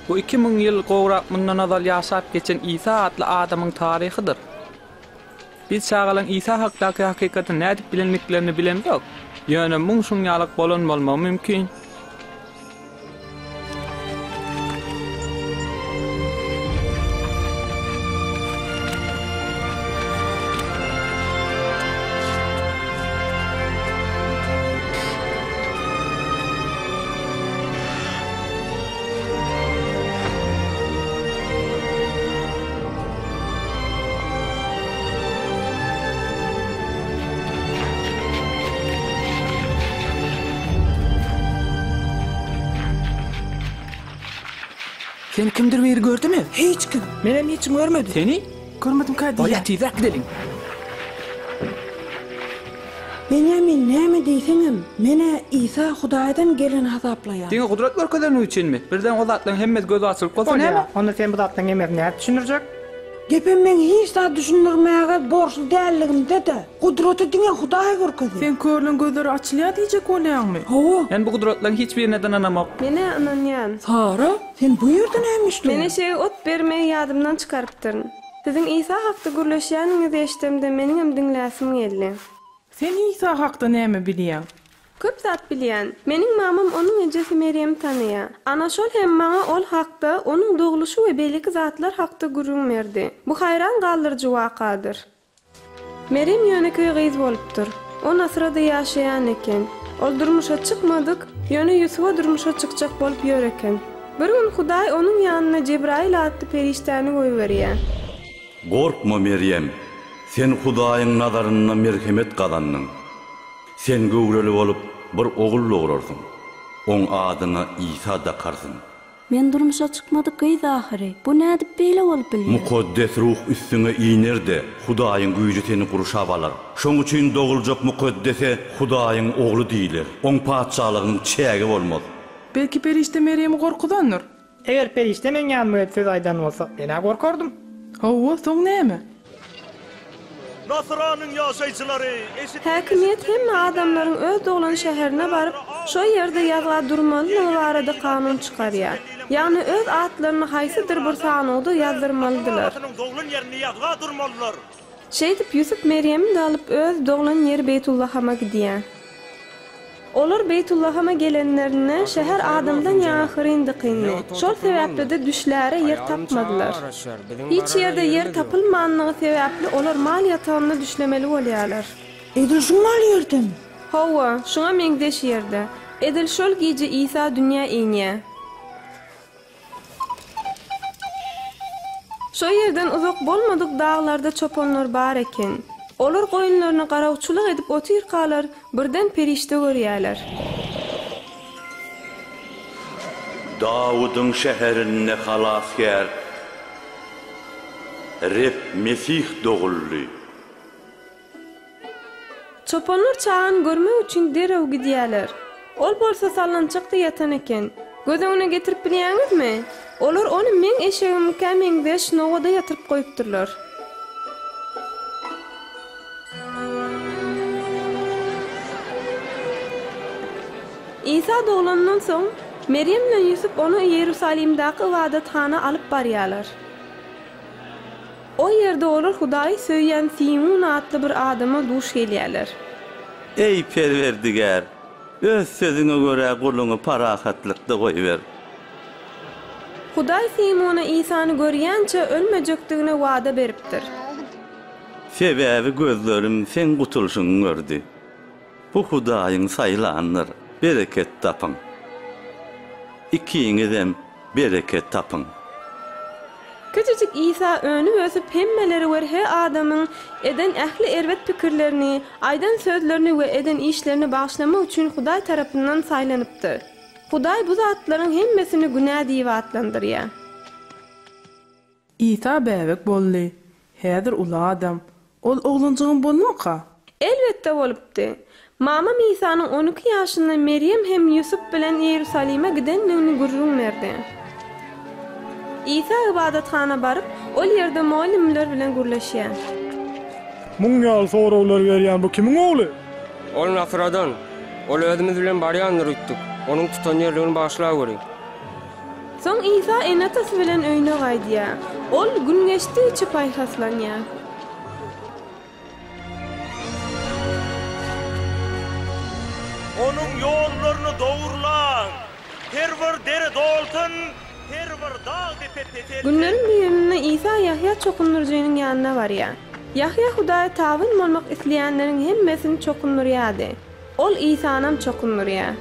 Bu 2000 ýyl gowrak mundan azal ýaşap geçen İsa adly adamyň taryhydyr. Biz çağalan İsa hakdaky hakykata nädip bilenmeklerini bilendik. Ýöne muň şuňalyk bolan bolmagy mümkin. Sen kimdir bir gördünmü? Hiç kim. Menem hiç görmedi. Seni? Görmedim kaydı. Oya tizrak gidelim. Benjamin näme diýseňem, mene İsa Hudaýdan gelen hazaplaýar. Diňe gudrat görkezleriň üçinmi? Birden o zatlaryň hemmet gözi açylyp bolsa näme? Onda sen bu zatdan emer näde düşünürjek? Gepem men hiç da düşündirmäge borçly dälligimde de. Gudraty diňe Hudaý görkezdi. Sen körlüň gözleri açylýar diýjek bolýarmy? Hawa, Men bu gudratlaryň hiçbir neden anamak. Mene ananyan. Sara, sen bu ýerde nämişdi? Mene şey ot bermeýe ýadymdan çykarypdyryn. Sizin İsa hakda gürleşýäniňizi eşitemde meniň hem diňläsim geldi. Sen İsa hakda näme bilýän? Köp zat bilýän. Meniň mamam onuň ejesi Meryem tanýar. Ana şol hem maňa ol hakda, onuň doguluşy we beliki zatlar hakda gurrun berdi. Bu hayran galdyrjy wakadyr. Meryem ýöne köýe gyz bolupdyr. O Nasrada ýaşaýan eken. Ol durmuşa çykmadyk, ýöne Ýusufa durmuşa çykjak bolup ýör eken. Bir gün Hudaý onuň ýanyna Cebrail adly periştany goýberýär. Gorkma Meryem, sen Hudaýyň nazaryna merhemet kazandyň. Sen göwreli bolup bir ogul dogurarsyň. Oň adyna İsa dakarsyn. Men durmuşa çykmadyk gyz ahyry. Bu nädip beýle bolup bilýär? Mukaddes ruh üstüne iýnerde, Hudaýyň güýji seni gurşap alar. Şoň üçin doguljak mukaddese Hudaýyň oglu diýiler. Oň paçalygyň çägi bolmaz. Belki perişte Meryem gorkudandyr. Eger perişte men ýanyma söz aýdan bolsa, ene gorkardym. Hawa, soň näme? Nasranyň ýaşaýçylary Häkimiýet hemme adamlaryň öz doglan şäherine baryp, şo ýerde ýazga durmalylygy barada kanun çykarýar. Ýagny öz atlaryny haýsydyr bir sanyda ýazdyrmalydylar. doglan ýerine ýazga durmalylar. Şeýdip Ýusuf Meryem'i de alıp öz doglan ýeri Beytullah'a gidýär. Olar Beytullah'a gelenlerine şäher adamdan ýahyr kynny. Şol sebäpli de düşläre yer tapmadylar. Hiç ýerde yer tapylmanyny sebäpli olar mal ýatağına düşlemeli bolýarlar. Edil şu mal ýerden. Hawa, şuňa meňdeş ýerde. Edil şol gije İsa dünýä iňe. Şo ýerden uzak bolmadyk dağlarda çopanlar bar eken. Olar goýunlaryny garawçylyk edip otyrkalar, birden perişte görýärler. Dawudyň şäherine halasger. Rep Mesih doguldy. Çopanlar çağan görmek üçin derew gidýärler. Ol bolsa sallançykda ýatan eken. Gözeňine getirip bilýäňizmi? Olar onu meň eşegim kämeňde şnowada ýatyryp goýupdyrlar. İsa doğulandan soň Meryem bilen Ýusuf onu Ýerusalimdaky wadathana alyp barýarlar. O ýerde olar Hudaý söýýän Simon adly bir adama duş gelýärler. Ey Perwerdigar, öz sözüňe görä guluňy parahatlykda goýber. Hudaý Simona İsany görýänçe ölmejekdigine wada beripdir. Sebäbi gözlerim sen gutulşuňy gördi. Bu Hudaýyň saýlandyr. Bereket tapın. İkiňizem bereket tapın. Küçücük İsa önü ösüp hemmeleri ver he adamın eden ähli erwet pikirlerini, aydan sözlerini we eden işlerini bağışlamak üçin Hudaý tarapyndan saýlanypdy. Hudaý bu zatlaryň hemmesini günah diýip atlandyrýar. İsa bäbek boldy. Häzir ula adam. Ol oglanjygyň bolmaka? Elbetde bolupdy. Mamam İsa'nın 12 ýaşynda Meryem hem Yusuf bilen Ýerusalime gidenligini gurrun berdi. İsa ibadathana baryp, ol ýerde muallimler bilen gurleşýär. Muň ýaly sorawlar berýän bu kimiň ogly? Ol Nasradan. Ol özümiz bilen barýandyr ütdik. Onuň tutan ýerligini başlap görýän. Soň İsa enatasy bilen öýüne gaýdýa. Ol gün geçdiçe paýhaslanýar. Onun yollarını doğurlan. Her bir dere doltun, her bir dağ tepetetel. Günlerin birinde İsa Yahya çokunurjynyň ýanyna barýar. Yahya Hudaýa tabyn bolmak isleýänleriň hemmesini çokunurýardy. Ol İsanam çokunurýar.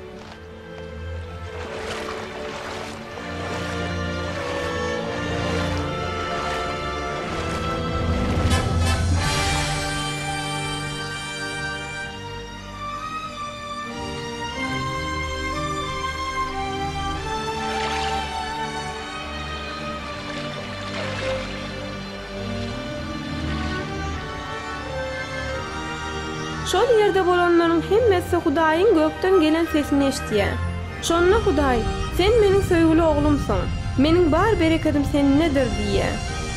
Şol ýerde bolanlaryň hemmesi Hudaýyň gökden gelen sesini eşdiýär. Şonda Hudaý, sen meniň söýgüli oglumsyň. Meniň bar bereketim senin nedir diýär.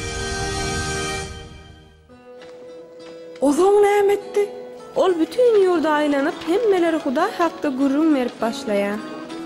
O zaman näme etdi? Ol bütün ýurda aýlanyp hemmeleri Hudaý hakda gurrun berip başlaýar.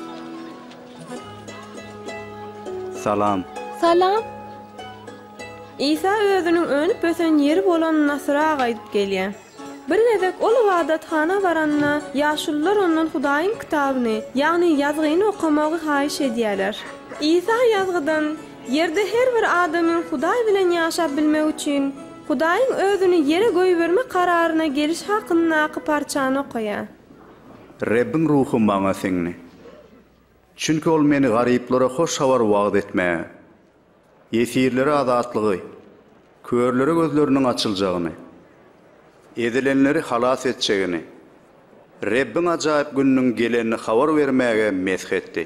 Salam. Salam. İsa özüniň önüp ösen ýeri bolan Nasıra gaýdyp gelýär. Bir nedek ol wadathana baranna ýaşullar ondan Hudaýyň kitabyny, ýagny ýazgyny okamagy haýyş edýärler. İsa ýazgydan ýerde her bir adamyň Hudaý bilen ýaşap bilmek üçin Hudaýyň özüni ýere goýberme kararyna geliş hakyny parçany okaýar. Rabbin ruhu maňa seňni. Çünki ol meni garyplara hoş habar wagt etmäge, ýesirlere azatlygy, körlere gözleriniň açyljagyny, edilenleri halas etçegini, Rabbin ajaýyp günniň gelenini habar bermäge mesih etdi.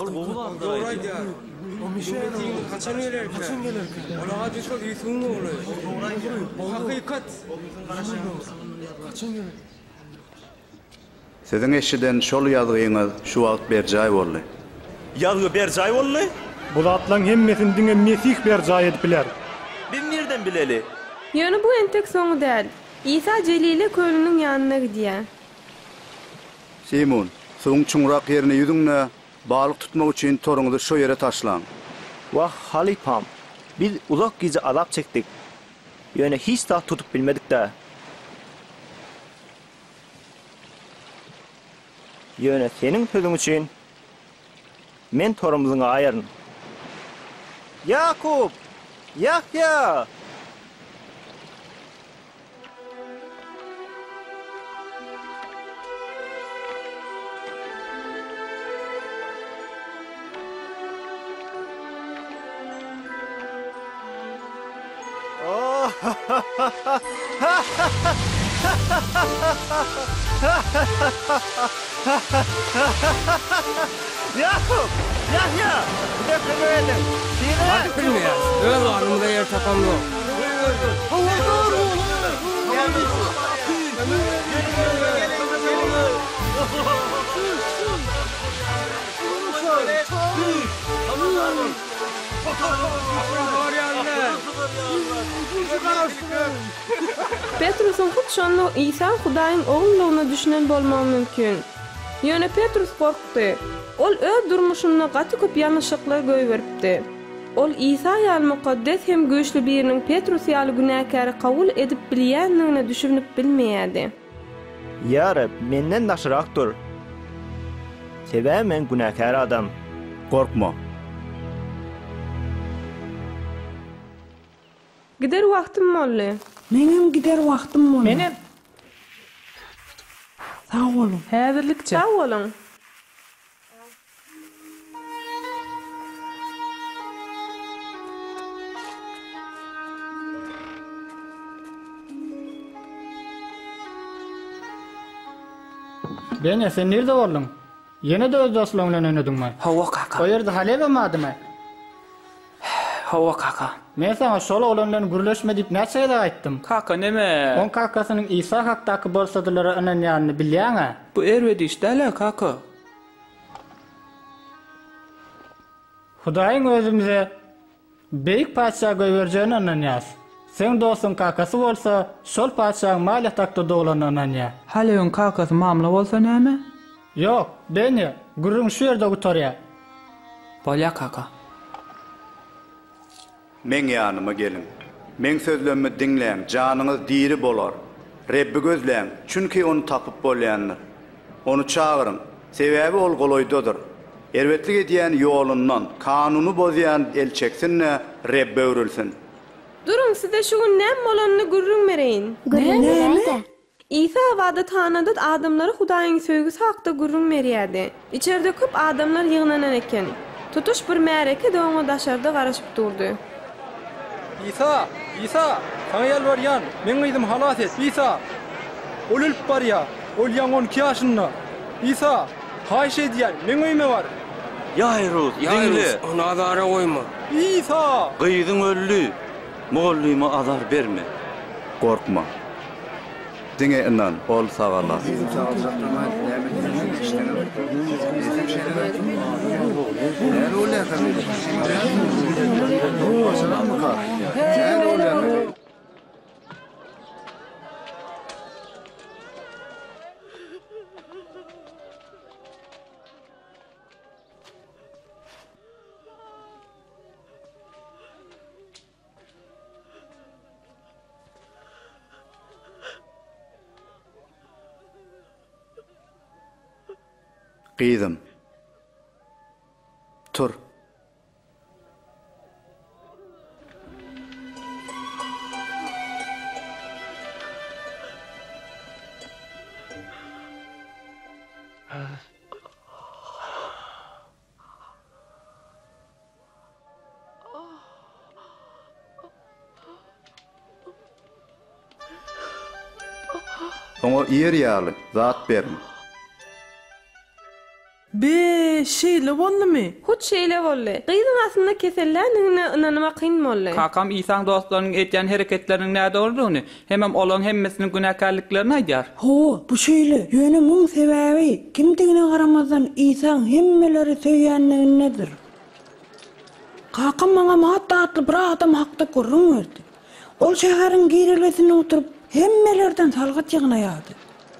Sizin eşiden şol ýazgyňyz şu wagt berjaý boldy. Ýazgy berjaý boldy? Bu zatlaryň hemmesini diňe Mesih berjaý edip biler. Biz nerden bileli? Ýöne bu entek soňu däl. İsa Celile köylüniň ýanyna gidýär. Simon, soň çuňrak ýerine ýüzüňne balyk tutmak üçin toruňyzy şo ýere taşlaň. Wah halipam, biz uzak gizi alap çekdik. Ýöne hiç da tutup bilmedik de. Ýöne seniň sözüň üçin men torumyzyň aýaryn. Yakup! Yahya! Yakup! Yahya! Defnemeyelim! Artık bilmeyiz. Öz anımda yer takamlı. Petrus'un hutşanlı İsa Hudaýyň oğulluğuna düşünen bolmagy mümkin. Ýöne Petrus korkdy. Ol öz durmuşyna gaty köp ýanyşyklar göýberipdi. Ol İsa ýaly mukaddes hem güýçli biriniň Petrus ýaly günäkary kabul edip bilýändigine düşünüp bilmeýärdi. Ya Rab, menden naşyrakdyr. Sebäbi men günäkär adam. Korkma. Gider wagtym boldy. Menem gider wagtym boldy. Menem. Sağ olun. Häzirlikçe. Sağ olun. Ben sen nerede boldun? Yine de öz dostlarınla oynadın Hawa kaka. O yerde hale vermedin Hawa kaka. Men sana şol olanların gürleşme deyip näçe ýerde aýtdym? Kaka neme? On kakasynyň İsa hakdaky bolsadylara önenýäni bilýäňe? Bu erwedi işdäle kaka. Hudaýyň özümize beýik paça goýberjegini önenýäs. Sen dostun kakasy bolsa, şol paçaň maly takda doglan önenýär. Hale on kakasy mamla bolsa näme? Yok, beni gürrüň şu ýerde oturýar. Bolya kaka. Men ýanyma gelin. Men sözlerimi dinleň, janyňyz diri bolar. Rebbi gözleň, çünki onu tapyp bolýanlar. Onu çağırın. Sebäbi ol goloýdadyr. Erwetlik edýän ýolundan, kanuny bozýan el çeksinne, Rebbe öwrülsin. Durun, size şu näme bolanyny gürrüň bereýin. Näme? İsa wada tanadyt adamlary Hudaýyň söýgüsi hakda gürrüň berýärdi. İçeride köp adamlar ýygnanan eken. Tutuş bir märeke doňa daşarda garaşyp durdy. İsa, sana yalvaryan, men gyzym halas et, İsa. Ol ölüp barya, ol ýaň 12 ýaşynda. İsa, haýş edýär, men öýme bar. Yayruz, dinle. Onu azara koyma. İsa! Gyzyň öldü. Moğollyma azar berme. Korkma. Diňe inan, ol sagalar. Gyzym. Tur. Oňa ýer ýaly, zat berin. Be, şeýle boldymy? Hut şeýle boldy. Gyzyň aslynda keselläňine inanmak kyn boldy. Kakam İsa'ň dostlarynyň etýän hereketleriniň näde boldugyny, hemem olaň hemmesiniň günahkarlyklaryny aýdýar. Ho, bu şeýle. Ýöne muň sebäbi kimdigine garamazdan İsa'ň hemmeleri söýýänligi nedir? Kakam maňa mahatdatly bir adam hakda gürrüň berdi. Ol şäheriň girilesine oturup hemmelerden salgat ýygnaýardy.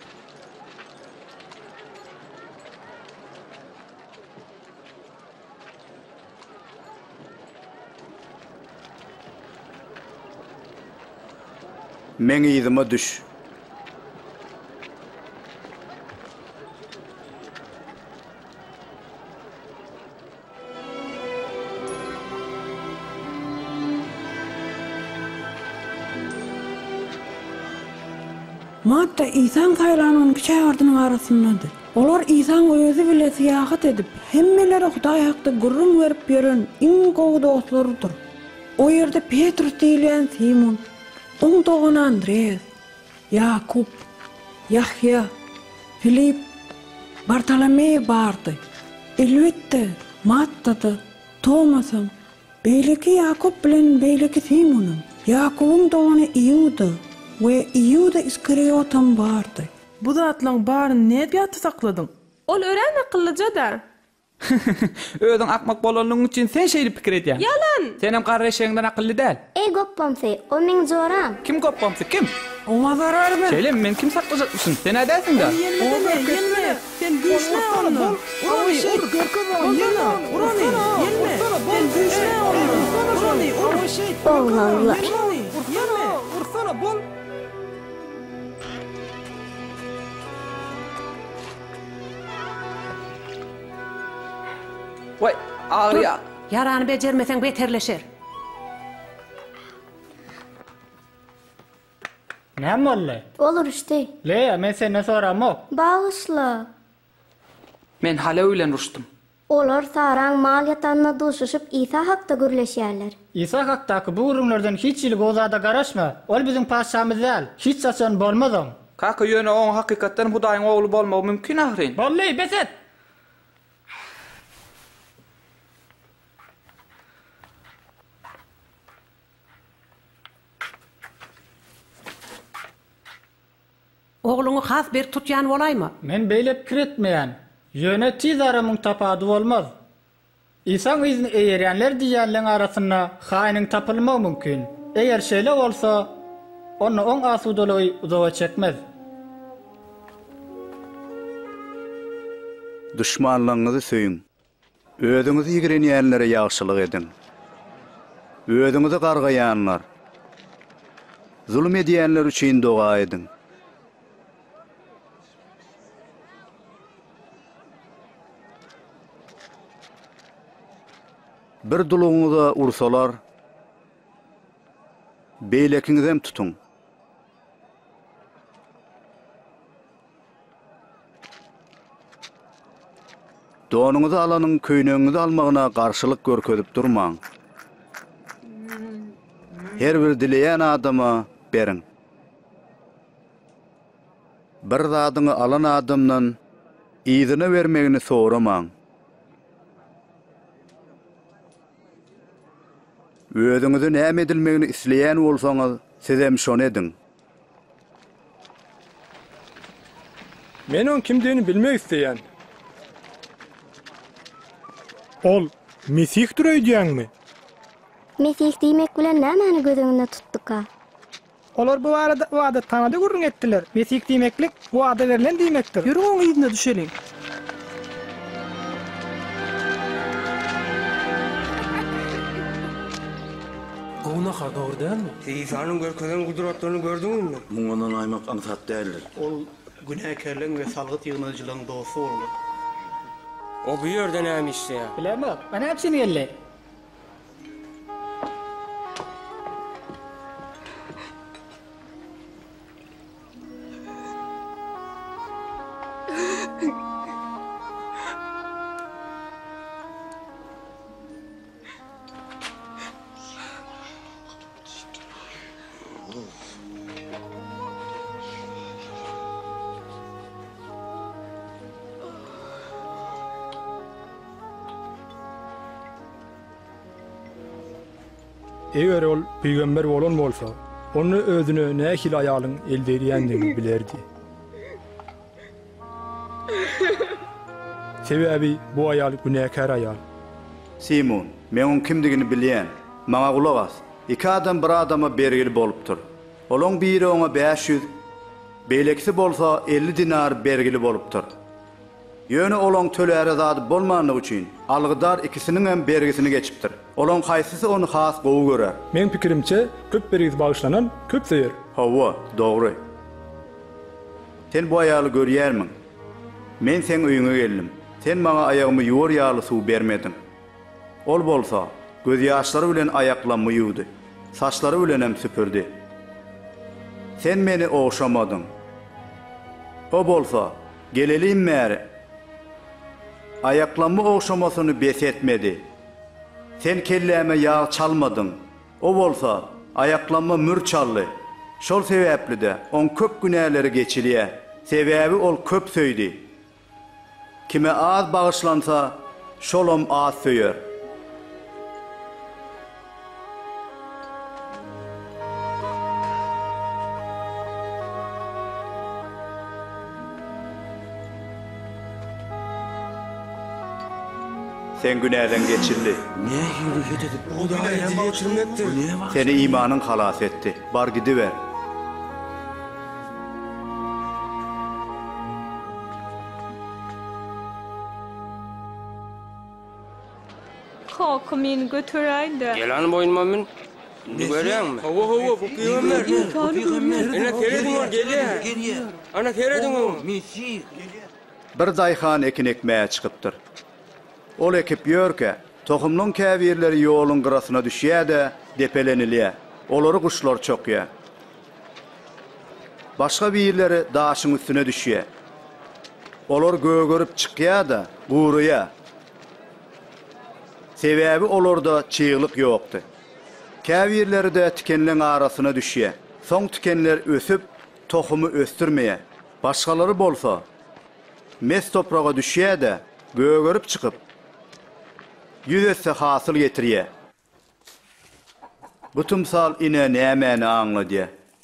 Men ýyzyma düş. Matta İsa'ň saýlanyň şäherdiň arasyndadyr. Olar İsa'ň özü bile siýahat edip, hemmeleri Hudaý hakda gürrüň berip beren iň gowy dostlarydyr. O ýerde Petrus diýilen Simon, oň dogany Andreas, Jakup, Yahya, Filip, Bartolomey bardy. Elbetde Matta, Tomasam, beýleki Jakup bilen beýleki Simonum, Jakubun dogany Ýuda we Ýuda Iskariyotam bardy. Bu zatlaryň baryny näde ýatdy sakladyň? Ol ören akyllyja da. Özüň akmak bolanlygyň üçin sen şeýle pikir edýän. Yalan. Senem garreşeňden akylly däl. Ey goppamsy, o meň zoram. Kim goppamsy, kim? Oňa zararmy? Şeýle men kim saklajakmyşyn? Sen nädäsiň da? Gelme, sen güýçle onu. Urany, gelme, urany, gelme. Sen güýçle onu. Urany, Oğlanlar. Gelme, ursana bol. Vay, ağrıya. Yarany bejermesen beterleşer. Näme boldy? Olur işte. Le, men senden soramok. Bağışla. Men hala bilen ruşdum. Olar saran mal ýatanna duşuşyp İsa hakda gürleşýärler. İsa hakdaky bu urumlardan hiç ýyly gozada garaşma. Ol biziň paşamyz däl. Hiç saçan bolmazam. Kaka ýöne oň hakykatdan Hudaýyň ogly bolmagy mümkin ahyryn. Bolly, beset. Ogluňy has bir tutýan bolaymy? Men beýle pikir etmeýän. Ýöne tiz aramyň tapady bolmaz. İsaň izni eýerýänler diýenleň arasynda haýnyň tapylmagy mümkin. Eger şeýle bolsa, onu oň asudaly uzawa çekmez. Düşmanlaryňyzy söýüň. Özüňizi ýigrenýänlere ýagşylyk edin. Özüňizi gargaýanlar, zulm edýänler üçin doga edin. Bir duluňyza ursalar, beýlekiňizem tutun. Donuňyzy alanyň köýnüňizi almagyna garşylyk görkezip durmaň. Her bir dileýän adama berin. Bir zadyny alan adamdan ýzyny bermegini soramaň. Özüňizi näme edilmegini isleýän bolsaňyz, sizem şonu edin. Men on kimdigini bilmek isteýän. Ol Mesihdir öýdýäňmi? Mesih diýmek bilen nämäni gözüňde tutduka? Olar bu arada tanady gurrun etdiler. Mesih diýmeklik bu ada verilen diýmekdir. Ýürüň oň ýüzüne düşeliň. Gowna hagawr dälmi? İsa'nın görkezden gudratlaryny gördüňmi? Muňdan aýmak ansat däldir. Ol günäkerliň we salgyt ýygnaýjylygyň dosy boldy. O bu ýerde näme işleýär? Bilemem. Bana hepsini gelle. Eger ol peýgamber bolan bolsa, onu özüne nähil aýalyň elderýändigini bilerdi. Sebebi bu aýal günäkär aýal. Simon, men oň kimdigini bilýän. Maňa gulak as. Iki adam bir adama bergili bolupdyr. Olaň biri oňa 500, beýlekisi bolsa 50 dinar bergili bolupdyr. Ýöne olaň töläre zady bolmanyny üçin algydar ikisiniň hem bergisini geçipdir. Olaň haýsysy onu has gowy görer. Men pikirimçe köp bergis bagyşlanan köp seýer. Hawa, dogry. Sen bu aýaly görýärmiň? Men sen öýüňe geldim. Sen maňa aýagymy ýuwar ýaly suw bermedin. Ol bolsa, göz ýaşlary bilen aýaklanma ýuwdy. Saçlary bilen hem süpürdi. Sen meni oşamadın. O bolsa, gelelim märi. Ayaklanma oşamasyny besetmedi. Sen kelläme ýağ çalmadın. O bolsa ayaklanma mür çaldy. Şol sebäpli de on köp günäleri geçirýär. Sebäbi ol köp söýdi. Kime az bagyşlansa, şolom az söýer. Sen günäden geçirdi. Ne hürriyet edip bu da hem geçirmektir. Seni imanın halas etti. Bar gidiver. Kalk meni götüräýdi. Gelan boyunma min. Görýärmi? Hawa bu peýgamber. Ana kerediň ol gelýär. Ana kerediň ol. Mesih. Bir daýhan ekin ekmäge çykypdyr. Ol ekip ýörke, tohumlyň käbirleri ýoluň gyrasyna düşýär-de depelenilýär. Olary kuşlar çokýar. Başga birleri daşyň üstüne düşýär. Olar gögörüp çykýar-da guruýar. Sebäbi olarda çyýylyk ýokdy. Käbirleri de tikenleň arasyna düşýär. Soň tikenler ösüp, tohumy östürmeýär. Başgalary bolsa, mes toprağa düşýär-de gögörüp çykyp yüzesse hasyl getirýär. Bu tümsal ine nämäni aňladýar?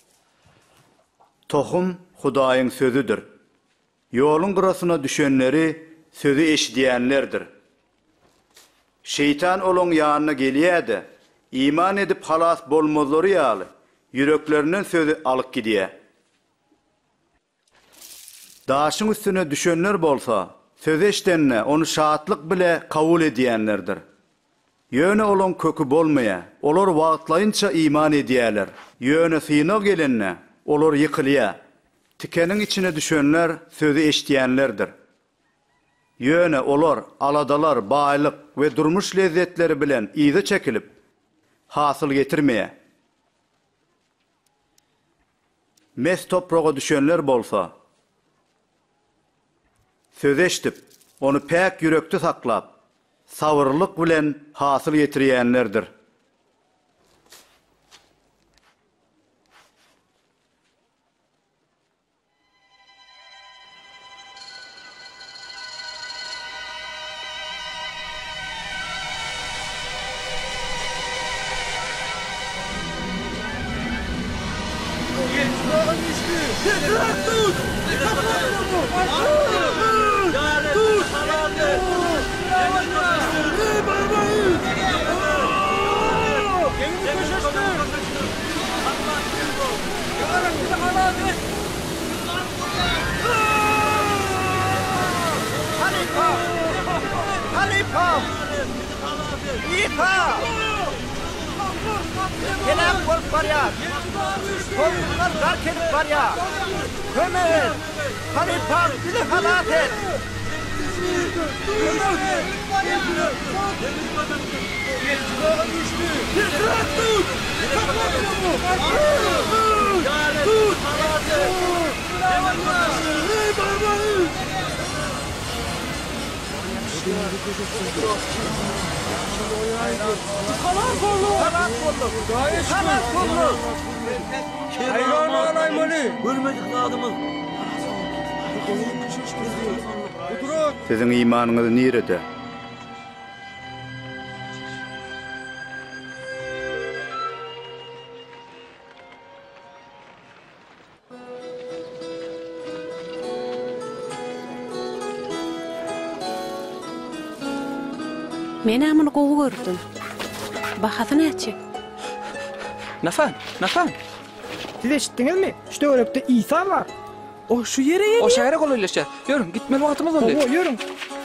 Tohum Hudaýyň sözüdür. Ýoluň gyrasyna düşenleri sözü eşidýänlerdir. Şeytan olaň ýanyna gelýär-de, iman edip halas bolmazlary ýaly ýüreklerinden sözü alyp gidýär. Daşyň üstüne düşenler bolsa, söz eşdenine onu şahatlık bile kabul ediyenlerdir. Yöne olan kökü bolmaya, olar wagtlayınça iman ediýärler. Yöne syna gelenine, olar yıkılýa. Tikenin içine düşenler sözü eşdiýänlerdir. Yöne olar aladalar, baýlyk we durmuş lezzetleri bilen iýde çekilip hasyl getirmeýe. Mes toprağa düşenler bolsa, söz eşdip, onu pek yürekde saklap, sabırlyk bilen hasyl getirýänlerdir. Halipam! İpa! Kelep olup var ya! Korkunlar dar kelip var ya! Kömer! Halipam bizi halat et! Kalan kollu. Hayran olayım onu. Görmedik adımız. Sizin imanınız nerede? Men amını gowy gördüm. Bahasyn etçi. Nafan. Siz eşitdiňizmi? Şu örekde İsa var. O şu yere geliyor. O şehre kolaylaşa. Yürün, gitmeli vaktimiz oluyor. Baba, yürün.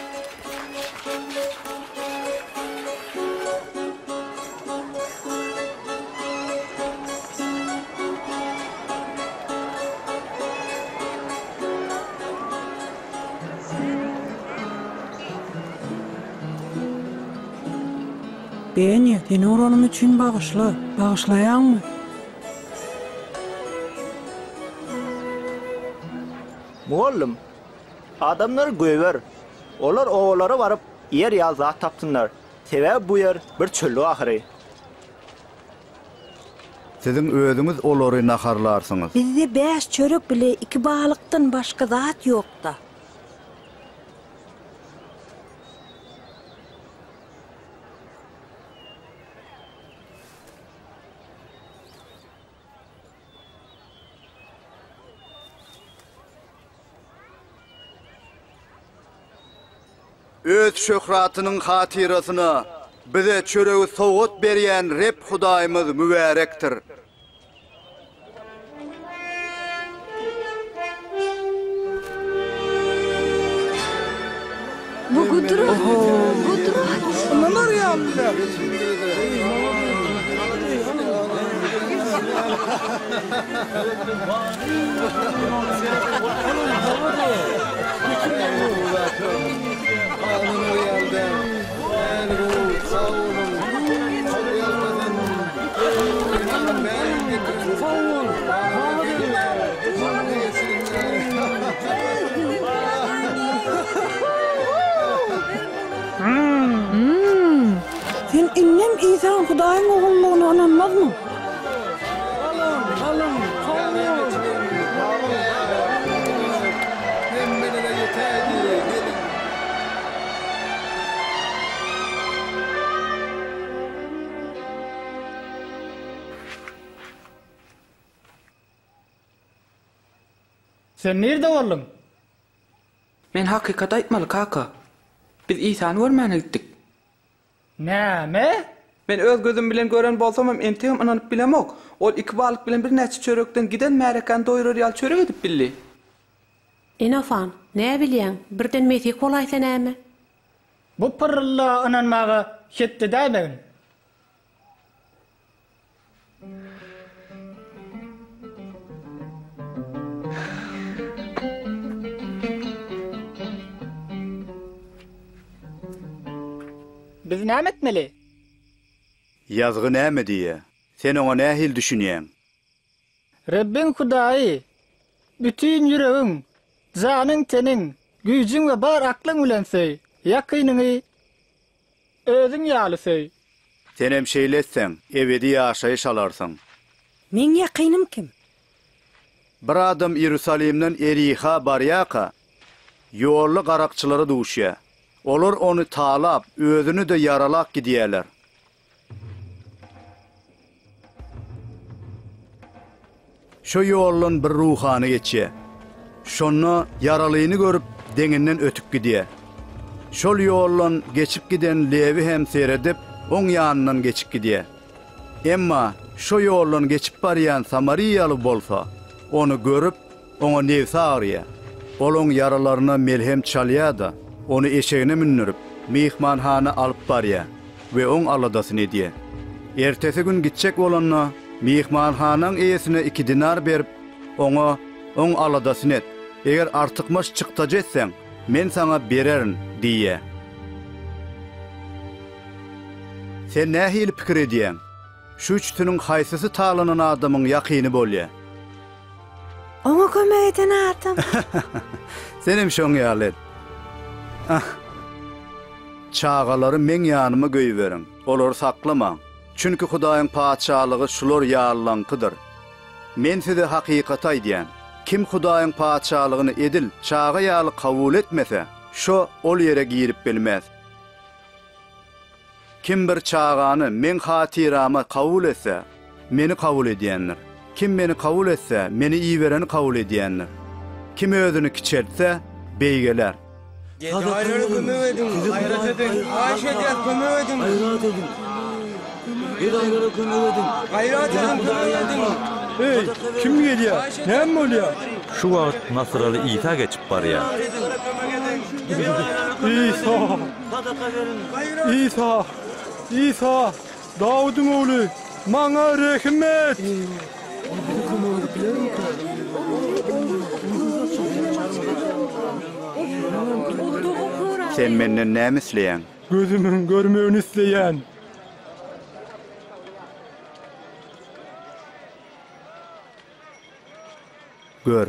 Beni, seni oranım için bağışla. Bağışlayan mı? Muallim, adamlar göver. Olar oğulları varıp yer yazat tapsınlar. Sebep bu yer bir çöllü ahiri. Sizin özünüz olary naharlarsınız. Bizde 5 çörek bile 2 balıktan başka zat yok da. Öz şöhratynyň hatirasyna bize çöregi sowgat berýän Reb Hudaýymyz mübarekdir. Bu Gudrat. Nalar yaptılar. Sen innem İsa'nın Hudaýyň ogullygyna inanmazmyň? Sen nerede oğlum? Men hakikat aýtmaly kaka. Biz İsa'ny görmäne gitdik. Näme? Men öz gözüm bilen gören bolsam hem entiham ananyp bilemok. Ol iki balyk bilen bir näçe çörekden giden märekan doýrar ýal çörek edip billi. Enafan, ne bilýän? Birden metik bolaýsa näme? Bu pırrılla ananmağa hetdi dämegin. Biz näme etmeli? Yazgı näme diýe? Sen oňa nähil düşünýän? Rabbin Hudaý, bütün ýüregiň, janyň, teniň, güýjüň we bar aklyň bilen söý. Ýakynyňy özüň ýaly söý. Sen hem şeýletseň, ebedi ýaşaýyş alarsyň. Men ýakynym kim? Bir adam Ýerusalimden Eriha barýaka, ýolly garakçylary duşýa. Olar onu talap, özünü de yaralak gidýärler. Şo ýollan bir ruhany geçýär. Şonu yaralyny görüp deňinden ötüp gidýär. Şol ýollan geçip giden Lewi hem seredip oň ýanyndan geçip gidýär. Emma şo ýollan geçip barýan Samariýaly bolsa, onu görüp oňa nefsi agyrýar. Ol oň yaralaryna melhem çalýar da, onu eşeğine mindirip mihmanhana alıp barýar we oň aladasyny edýär. Ertesi gün gitjek bolanna mihmanhanyň eýesine 2 dinar berip oňa oň aladasyny et. Eger artykmaş çykta jetseň, men sana bererin diýär. Sen nähili pikir edýän? Şu üçtüniň haýsysy talanan adamyň ýakyny bolýar. Oňa kömek eden adam. Senim şoň ýalet. Çağaları men ýanyma göýberin. Olary saklamaň. Çünki Hudaýyň paçalygy şular ýarlankydyr. Men size hakykaty aýdýan. Kim Hudaýyň paçalygyny edil, çağa ýaly kabul etmese, şo ol ýere girip bilmez. Kim bir çağany men hatirama kabul etse, meni kabul edýändir. Kim meni kabul etse, meni iýbereni kabul edýändir. Kim özüni kiçeltse, beýgeler. Gayrı kömek edin. Gayret edin. Ayşe diýär kömek edin. Gayret edin. Gayrı kömek edin. Gayret edin, kömek edin. Hey, kim gelýär? Näme bolýar? Şu wagt Nasraly İsa geçip barýar. İsa. İsa. İsa. Dawudyň ogly, maňa rahmet. Sen menden näme isleýän? Gözümün görmegini isleýän. Gör.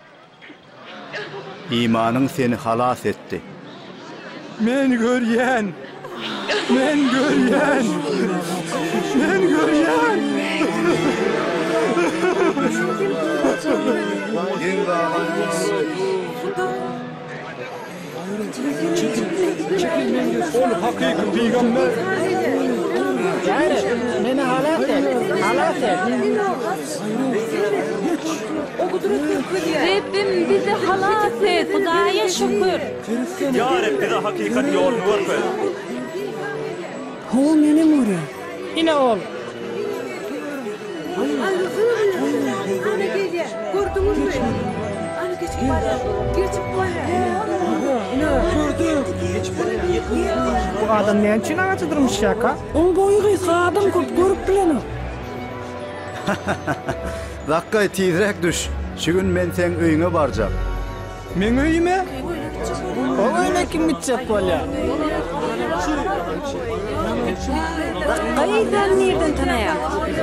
İmanyň seni halas etdi. Men görýän. Men görýän. Men görýän. Ol hakyky peýgamber. Meni halas et. Halas et. Rabbim bizi halas et. Hudaýa şükür. Ya Rabbi de hakikat ýoluny görpe. Ho meni mure. Ine ol. Ana gelýär. Gördüňizmi? Ana geçip barýar. Geçip barýar. Gördüm. Geçip barýar. Bu adam näme üçin agaça durmuş ýaka? Oň boýy adam köp görüp bilen. Zakkay tizrek düş. Şugün men sen öýüňe barjak. Men öýüme? O öýüne kim gitjek bolýar? Gaýdan nerden tanaýar?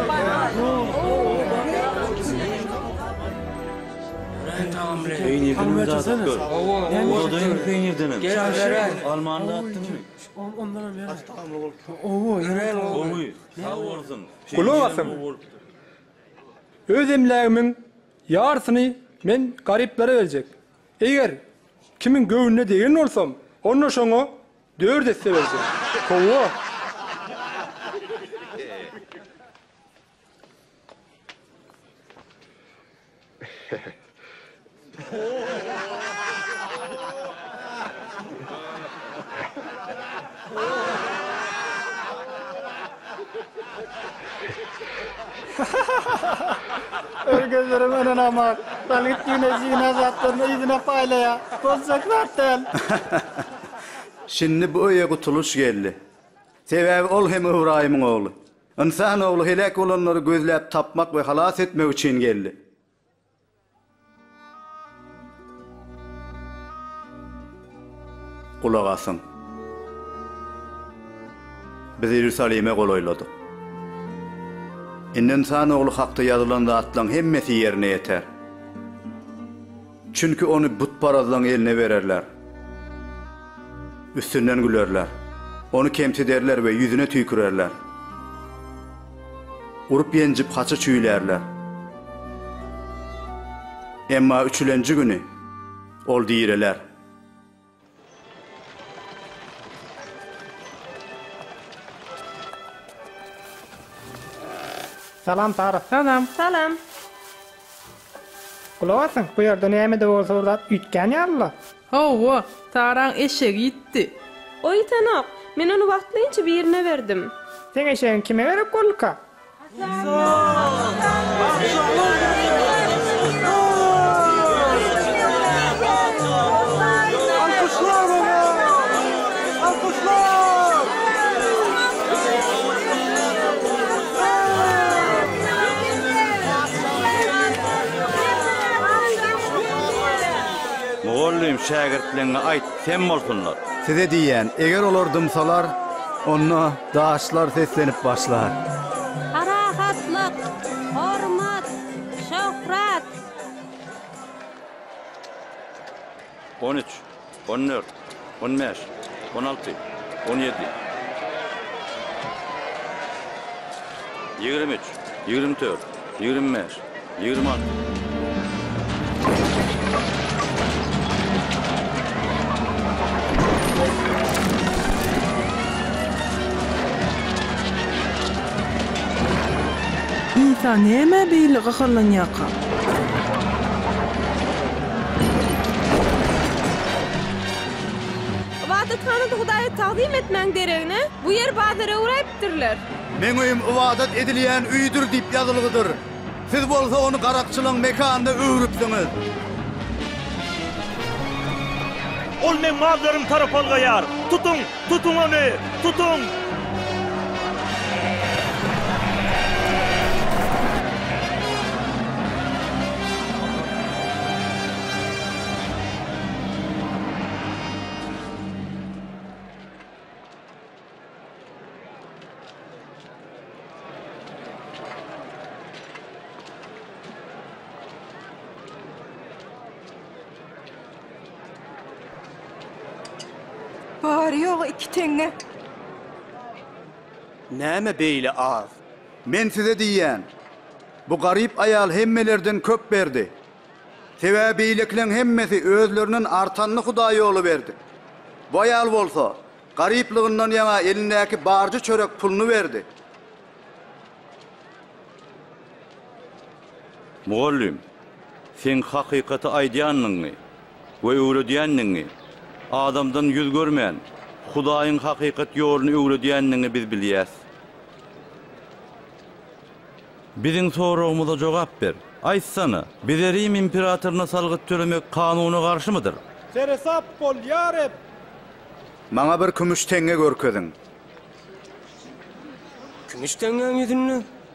Peynirden uzat gör. Odaýyň peynirdenem. Almanda atdyňmy? Ondan ver. Oy, sağ bolsun. Kulak asın. Öz emlägimin ýarsyny men garyplere berjek. Eger kimin göwnüne degen bolsam, onu şoňa 4 etse berjek. Kowa. gözlerim önüne amak. Salgıt yine zina zatlarını izine paylaya. Bozsak zaten. Şimdi bu öýe gutuluş geldi. Sebäbi ol hem Ibrahim'in oğlu. İnsan oğlu helak olanları gözläp tapmak ve halas etmek için geldi. Kulak asın. Biz Yerusalim'e goloýladyk. İnsan oğlu hakda yazılan zatlaryň hemmesi yerine yeter. Çünkü onu butparazlaryň eline bererler. Üstünden gülerler. Onu kemsederler ve yüzüne tüykürerler. Urup yencip haça çüýlerler. Emma üçülenci günü ol diýireler. Salam Tarık. Salam. Salam. Kulağasın, bu yerde näme de bolsa orada ütken ýarlar. Hawa, Taran eşek gitti. O itenok, men onu wagtlaýynça bir ýerine berdim. Sen eşeğin kime berip bolka? Muallim şägirtlerine aýt, sen bolsunlar. Size diýen, eger olar dymsalar, onu daşlar seslenip başlar. Harahatlyk, hormat, şöhret. 13, 14, 15, 16, 17, 23, 24, 25, 26. İnsan näme beýle gakarlanýaka? Ibadathanyda Hudaýa tagdim etmäň deregine bu ýer bazara uğrayıpdyrlar. Men öýüm ibadat edilýän üýdür diýip ýazylgydyr. Siz bolsa onu garakçylyň mekanynda öwrüpsiňiz. Ol men mazlarym tarap algaýar. Tutun, tutun onu, tutun. Bari ýok iki teňe. Näme beýle az? Men size diýen, bu garyp aýal hemmelerden köp berdi. Sebäbilikleň hemmesi özlerinin artanny Hudaýa olu berdi. Bu aýal bolsa, garyplygyndan ýa elindäki barjy çörek pulunu berdi. Muallim, sen hakykaty aýdýanyňy we öwredýänniňi adamdan yüz görmeýän Hudaýyň hakykat ýoluny öwredýänniňi biz bilýäs. Biziň soragymyza jogap ber. Aýtsana, bize Rim imperatoryna salgyt töremek kanuny garşymydyr? Seresap bol ýarep. Maňa bir kümüş teňe görkezin. Kümüş teňeň ýüzünü?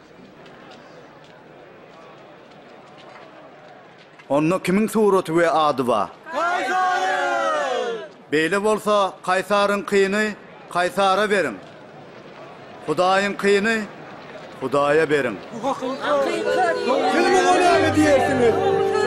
Onu kimin suraty we ady bar? Beýle bolsa, Kaýsaryň kyny Kaýsara berin. Hudaýyň kyny Hudaýa berin. Siz bu näme diýersiniz?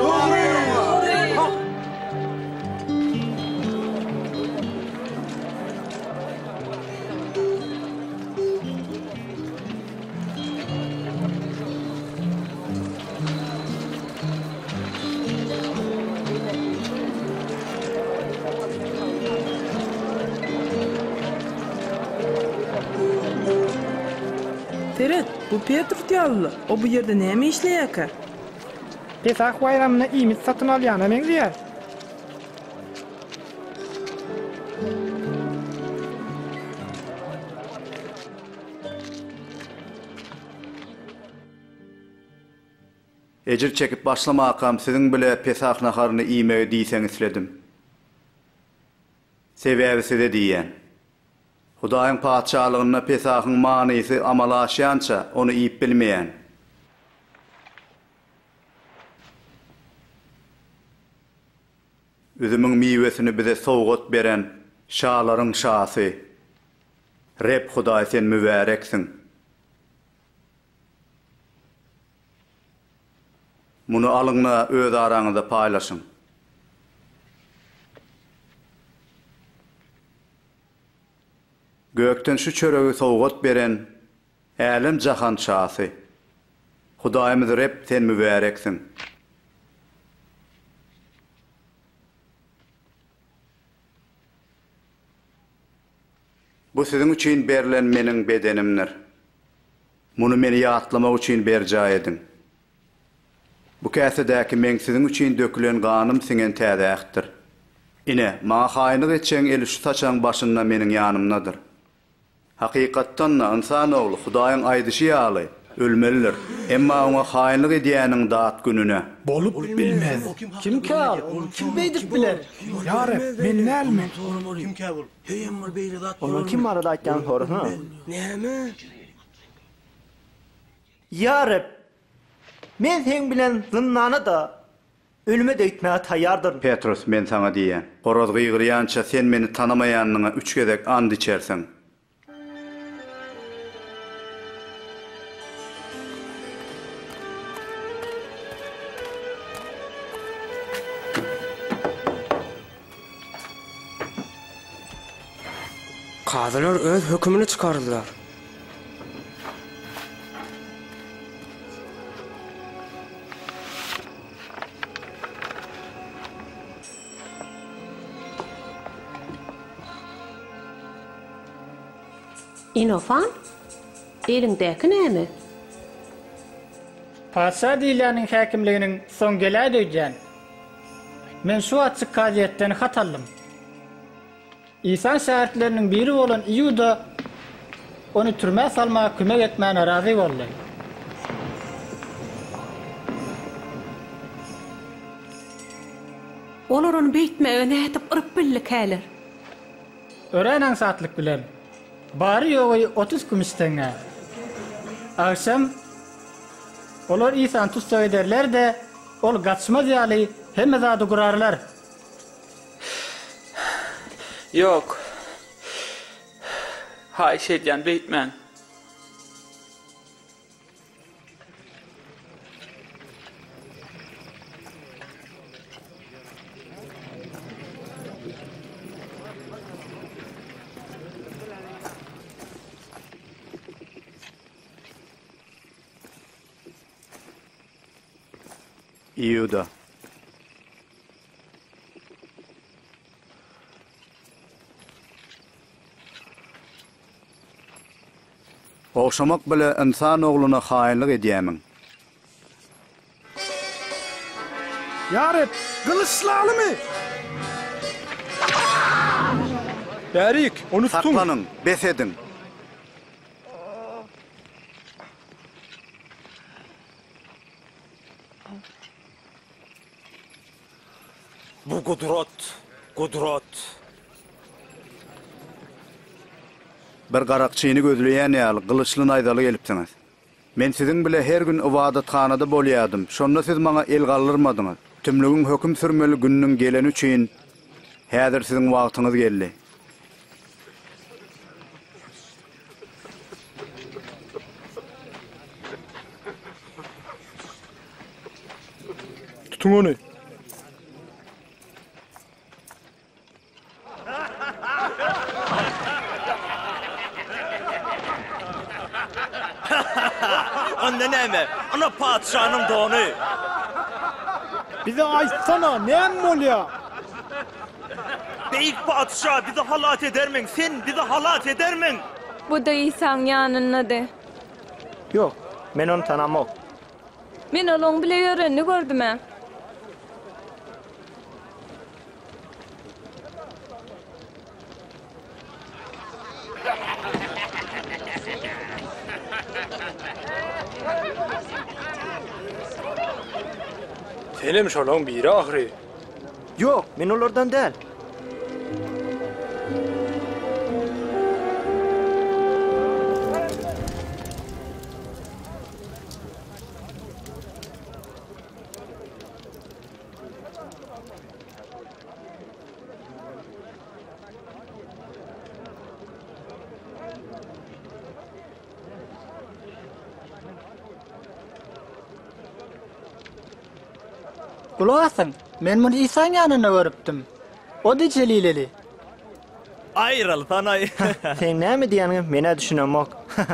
Teret, bu Petr diýerler. O bu ýerde näme işleýärkä? Pesach bayramyna iýmit satyn alýana meňzeýär. Ejir çekip başlamakam sizin bile Pesah naharını iýmegi diýseň isledim. Sebäbi de diýen. Hudaýyň padşahlygyna Pesahyň manysy amala aşýança onu iýip bilmeýän. Üzümüň miwesini bize sowgat beren şalaryň şahy. Reb Hudaý sen mübareksin. Muny alyňla öz araňyzda paýlaşyň. Gökten şu çöregi sowgat beren älim jahan şahy. Hudaýymyz Reb sen mübareksin. Bu sizin üçin berilen meniň bedenimdir. Muny meni ýatlamak üçin berja edin. Bu käsedäki men sizin üçin dökülen ganym siňen täzäkdir. Ine, maňa haýynyk etçeň eli şu saçaň başynda meniň ýanymdadyr. Hakykatdan insan ogly Hudaýyň aýdyşy ýaly ölmelidir. Emma oňa haýynyk edýäniň daat gününe bolup bilmez. Kim kal? Kim beýdip biler? Ýare, men näme? Kim kabul? Heýem bir beýle zat. Onu kim arada aýtgan sorusyna? Näme? Ýa men sen bilen zynnany da ölüme deýtmäge taýýardyr. Petrus, men sana diýen. Horoz gıýgyrýança sen meni tanamaýanyňa 3 gezek and içersen. Kazylar öz hökmüni çykardylar. Inofan? Elindäki näme? Padşah diýiläniň häkimliginiň son gelä döýjen. Men şu açyk gazetden hat aldım. İsa şähertleriniň biri bolan Iýuda onu türme salmaga kömek etmäne razy boldy. Olar onu beýtmäge nädip ırıp billik häler. Öränen saatlyk bilen. Bari ýogy 30 gümüşteňe. Akşam olar İsa'ny tutsa ederler de ol gaçmaz ýaly hemme zady gurarlar. Yok. Haýyş edýän beýtmän. Iýuda. Oşamak bile insan oğluna haýynlyk edýämiň. Ýare, gılıçlalymy? Bärik, onu tutun. Saklanyň, besedin. Bu gudrat. Bir garakçyny gözleýän ýaly gylyçly naýdaly gelipdiňiz. Men siziň bile her gün ibadathanada bolýardym. Şonda siz maňa el gallyrmadyňyz. Tümlügiň höküm sürmeli günüň geleni üçin häzir siziň wagtyňyz geldi. Tutun onu. Onda näme? Ana padşanyň dony. Bize aýtsana, näme bolýar? Beýik padşah bizi halat edermiň, sen bizi halat edermiň. Bu da İsa'ň ýanynda. Yok, men onu tanamok. Men olaň bile ýöreni gördüm. Senem şolaň biri ahry. Yok, men olardan değil. Kulak asın, men bunu İsa'nın yanına görüpdüm. O da Celileli. Ayrıl tanay. Sen näme diýäňi mene düşünemek.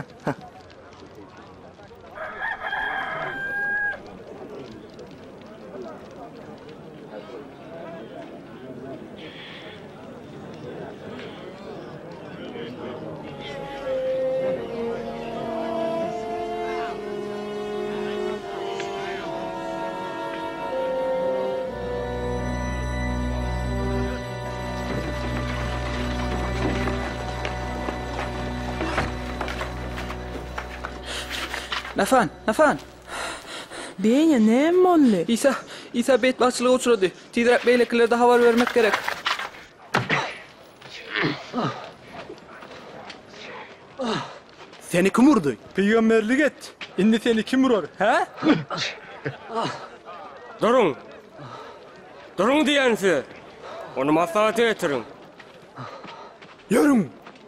Nafan. Beýe näme boldy? İsa beyt başçılığı uçurady. Tidirek beýlekilerde habar vermek gerek. Seni kim urdy? Peýgamberlik et. Indi seni kim urar, he? Durun. Durun diýensi. Onu maslahat etirin. Yürün.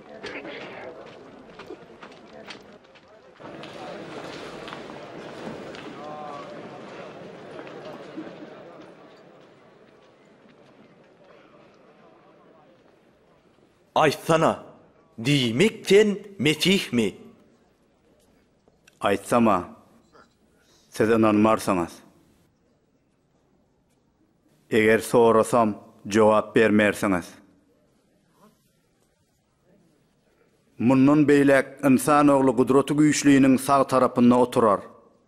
Aýtsana, diýmek sen Mesih mi? Aýtsama, siz inanmarsaňyz. Eger sorasam, jogap bermersiňiz. Mundan beýlek insan ogly gudraty güýçlüğiniň sağ tarapynda oturar.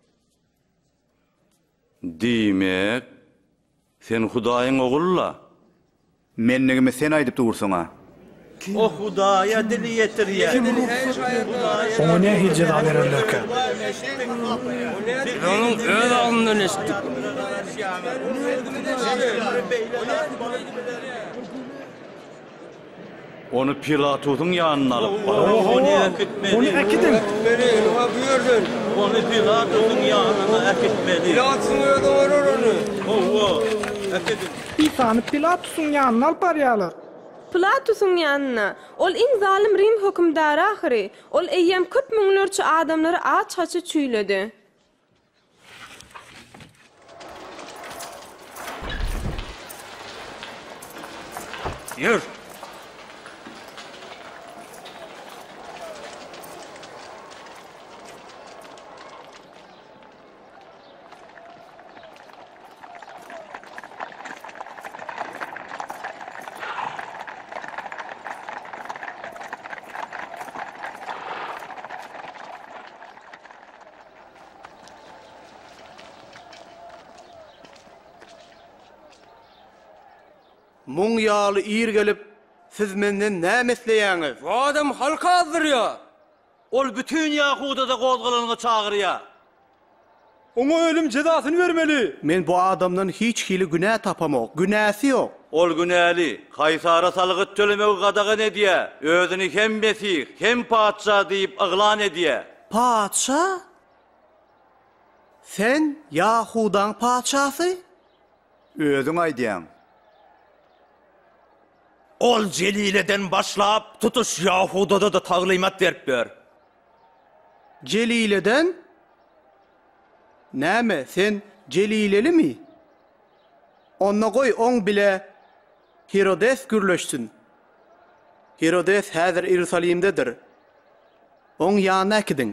Diýmek, sen Hudaýyň ogulla. Mennigimi sen aýdyp dursaňa. O Hudaya dili yetirýär. Oňa näme jeda bererlerkä? Onun öz alnından eşitdik. Onu Pilatusyň ýanyna alyp bar. Onu ekidin. Onu Pilatusyň ýanyna ekitmeli. Pilatysyň öýde orar onu. Owa, ekidin. İsa'ny Pilatusyň ýanyna alyp barýarlar. Pilatusyň ýanyna. Ol iň zalim Rim hökümdary ahry. Ol eýýem köp müňlerçe adamlary aç-açy çüýledi. Yür. Muň ýaly ir gelip, siz menden näme isleýäňiz? Bu adam halka azdırıyor. Ol bütün Yahudada gozgalanyňy çagyrýar. Oňa ölüm cezasyny bermeli. Men bu adamdan hiç hili günah tapamak. Günäsi ýok. Ol günäli, Kaysara salygy tölemegi gadagan edýär. Özüni hem Mesih, hem padşa diýip yglan edýär. Padşa? Sen Yahudan padşasy? Özüň aýdýan. Ol Celileden başlap tutuş Yahudada da taglimat berip ber. Celileden? Näme, sen Celileli mi? Onna koy on bile Herodes gürleşsin. Herodes häzir Ýerusalimdedir. On ýanyna gidin.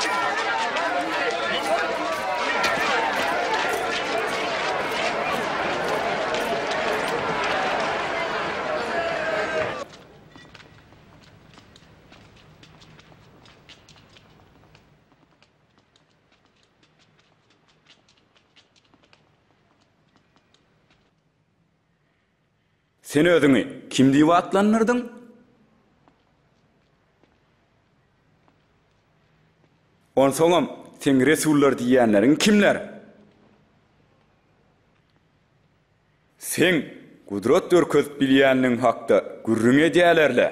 Sen özüňi kim diýip atlanyrdyň? On soňam sen resullar diýenleriň kimler? Sen gudrat dörköz bilýänniň hakda gürrüňe diýerlerle.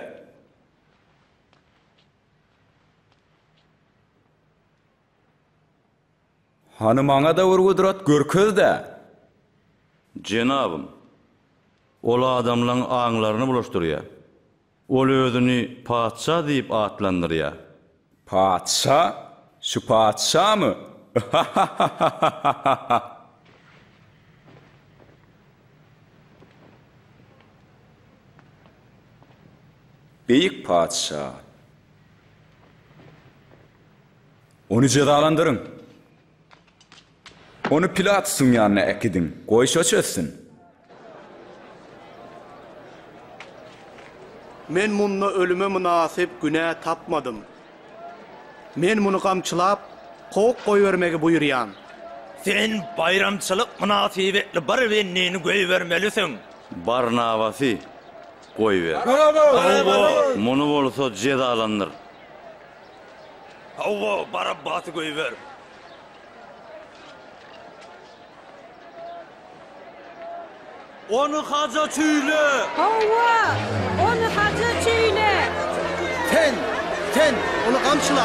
Hanımaňa da bir gudrat görköz-de. Jenabym, ol adamlaryň aňlaryny bulaşdyrýar. Ol özüni paatşa diýip atlandyrýar. Paatşa? Şu paatşa-my? Beyik paatşa. Onu cezalandırın. Onu Pilatus'un yanına ekidin. Goýşa çözsün. Men munna ölüme münasip günä tapmadım. Men muny kamçylap, kowuk goýbermegi buýurýan. Sen bayramçylyk münasibetli bir wennini goýbermelisin. Barnabasy goýber. Muny bolsa cezalandyr. Hawa Barabbasy goýber. Onu haca çüyle. Hawa, onu haca çüyle. Sen onu kamçyla.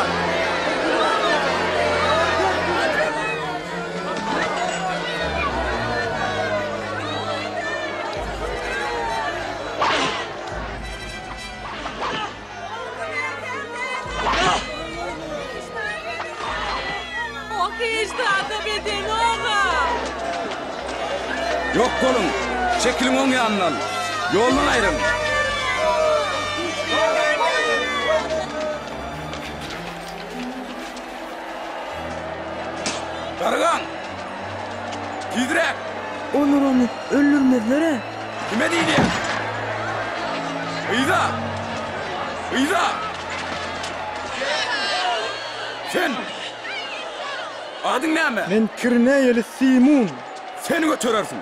O kıyıştı adam edin oğa. Yok kolun. Çekilin onun yanından. Yoldan ayrın. Darıgan! Titrek! Onur onu öldürmediler. Kime değil ya? İza! İza! Sen! Adın ne mi? Men Kirneyeli Simun. Seni götürürsün.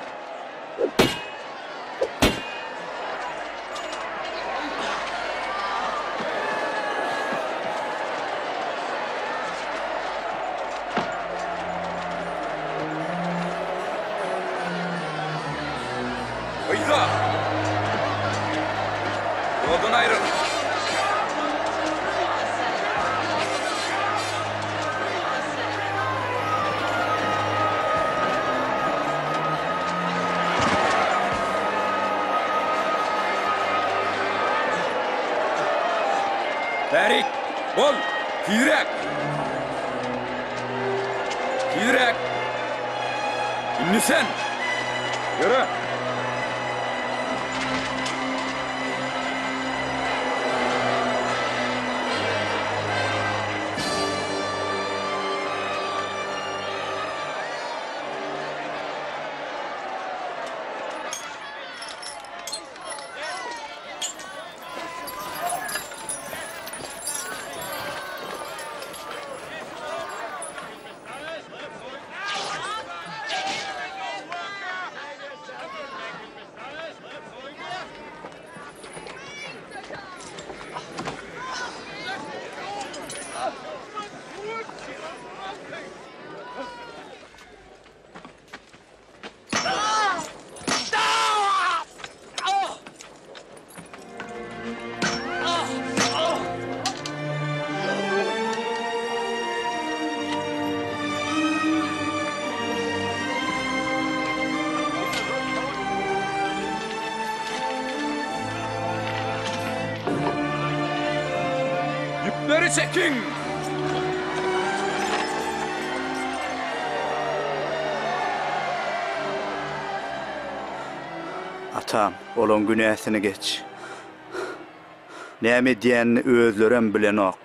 İza! Yoldan ayrıl. Berik, bol, titrek. Titrek. İnni sen. Yürü. Yükleri çekin! Atam, olan günäsini geç. Näme diýenini özlerem bilen ok.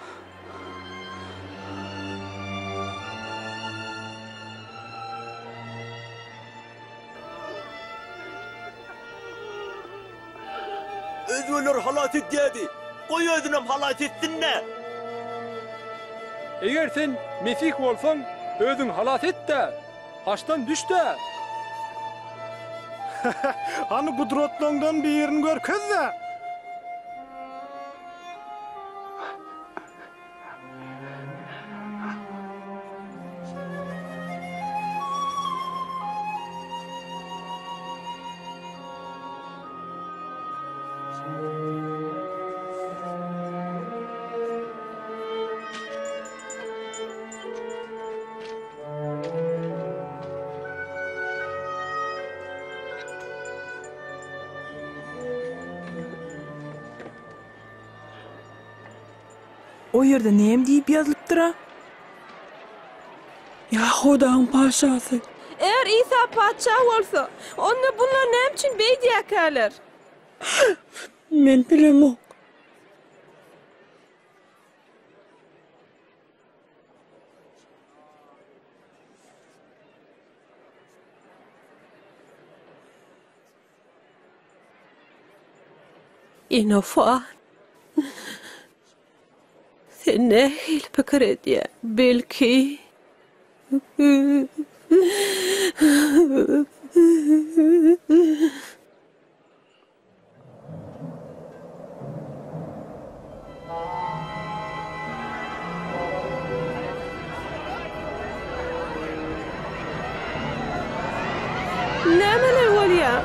Özüler halat etdi. Koy özünem halat etsinne. Eger sen Mesih bolsaň, özüň halat et de, haşdan düş de. Hani gudratlaňdan bir yerini görkezde. O yerde näme diýip ýazylypdyra? Yahudaň paşasy. Eğer İsa padşah bolsa, onda bunlar näme üçin beýdýäkäler? Men bilemok. Inofa. Sen ne hil pikir edýä? Belki Nämeler bolýar?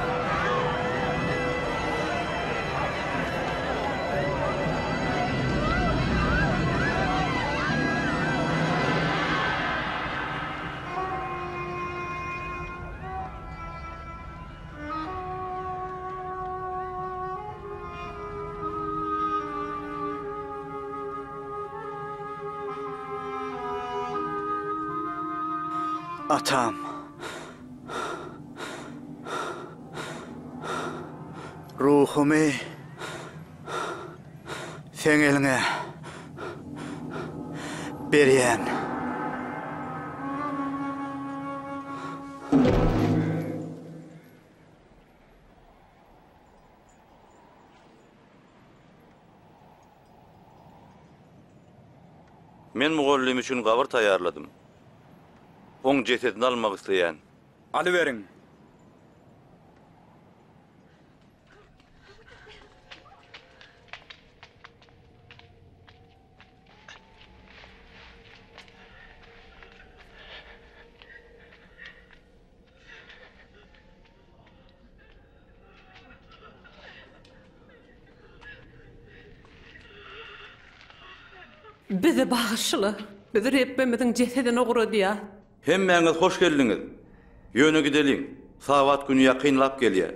Atam. Ruhumy sen eline berýän. Men mugallim üçin gabir taýýarladym. Oň jesedini almak isleýän. Alyberin. Bizi bağışlı. Bizi Rabbimizin cesedini uğradıya. Hemmeňiz hoş geldiňiz. Ýöne gidelim. Sabat günü ýakynlap gelýär.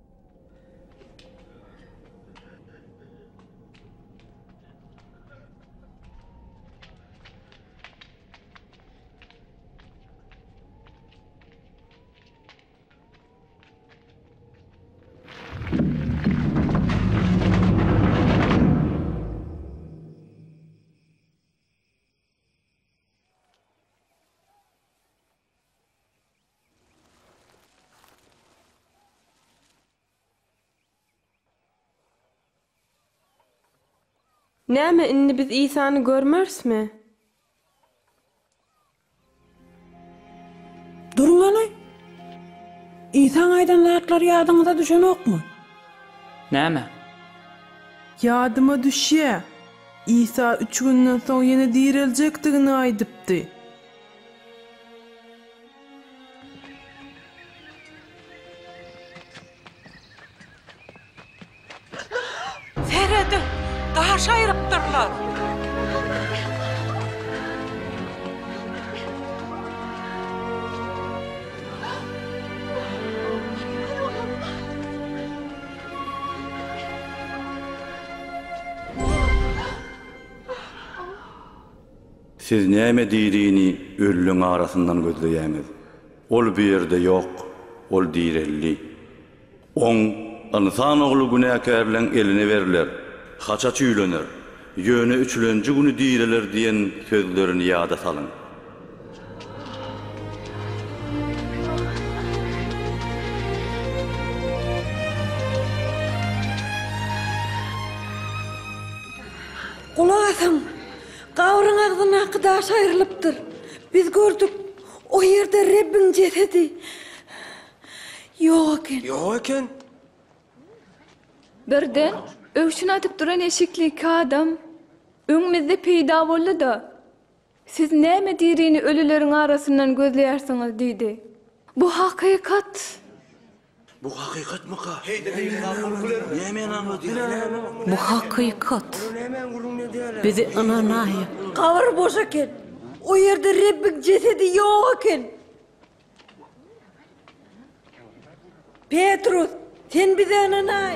Näme inni biz İsa'ny görmersmi? Durun ana. İsaň aýdan zatlar ýadyňyza düşenokmy? Näme? Ýadyma düşýär. İsa 3 günden soň ýene diriljekdigini aýdypdy. Seredi. Daş aýrypdyrlar. Siz näme diýdiňi ölüň arasyndan gözleýäňiz. Ol bir ýerde ýok, ol direlli. Oň insan ogly günäkär bilen eline berler. Haça çüýlener. Ýöne üçlenji güni diýreler diýen sözlerini ýada salyň. Kulak asam. Gawryň agzyna daş aýrylypdyr. Biz gördük. O ýerde Rabbiň jesedi. Ýok eken. Ýok eken. Birden öwşün atyp duran eşikli adam öňümizde peýda boldy da. Siz näme diýrini ölüleriň arasyndan gözleýärsiňiz diýdi. Bu hakykat. Bu hakikat mı ka? Yemen anladı. Bu hakikat. Bizi ananayı. Kavur boş eken. O yerde Rabbik cesedi yok eken. Petrus, sen bize ananay.